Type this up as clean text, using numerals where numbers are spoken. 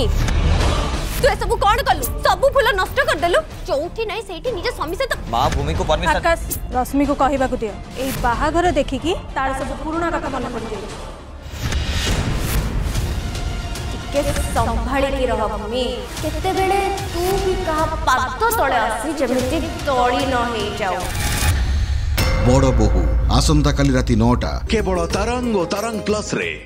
भूमि तू ए सब कौन कलु सब फूल नष्ट कर देलु चौथी नहीं सेठी निज स्वामी से मां भूमि को परमिशन आकाश रश्मि को कहबा को दियो ए बाहाघर देखिकी तार सब पुराना कथा मन पड़ जाई के संभाली की रह भूमि केते बेले तू भी कहा पाद तळे आसी जेमिति तळी न हे जाऊ बड़ बोहू आसंता काली राति 9टा केवल तरंग प्लस रे।